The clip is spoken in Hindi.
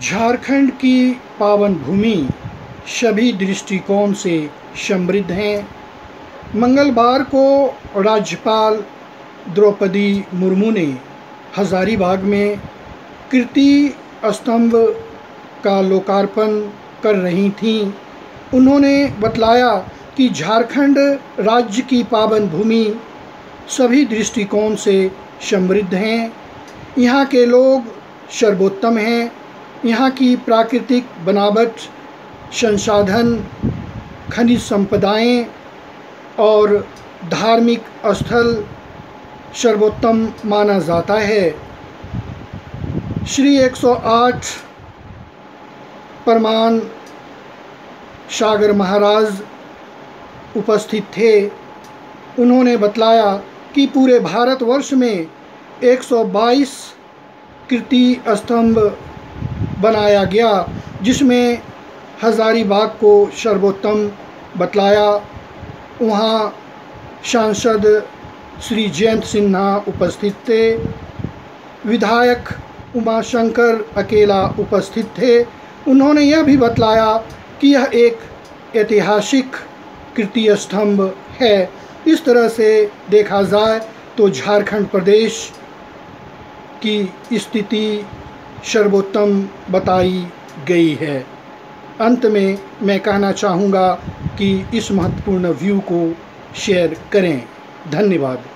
झारखंड की पावन भूमि सभी दृष्टिकोण से समृद्ध है। मंगलवार को राज्यपाल द्रौपदी मुर्मू ने हजारीबाग में कीर्ति स्तंभ का लोकार्पण कर रही थीं। उन्होंने बतलाया कि झारखंड राज्य की पावन भूमि सभी दृष्टिकोण से समृद्ध हैं। यहाँ के लोग सर्वोत्तम हैं। यहाँ की प्राकृतिक बनावट, संसाधन, खनिज संपदाएं और धार्मिक स्थल सर्वोत्तम माना जाता है। श्री 108 परमान सागर महाराज उपस्थित थे। उन्होंने बतलाया कि पूरे भारतवर्ष में 122 कीर्ति स्तंभ बनाया गया, जिसमें हजारीबाग को सर्वोत्तम बतलाया। वहाँ सांसद श्री जयंत सिन्हा उपस्थित थे। विधायक उमाशंकर अकेला उपस्थित थे। उन्होंने यह भी बतलाया कि यह एक ऐतिहासिक कीर्ति स्तंभ है। इस तरह से देखा जाए तो झारखंड प्रदेश की स्थिति सर्वोत्तम बताई गई है। अंत में मैं कहना चाहूँगा कि इस महत्वपूर्ण व्यू को शेयर करें। धन्यवाद।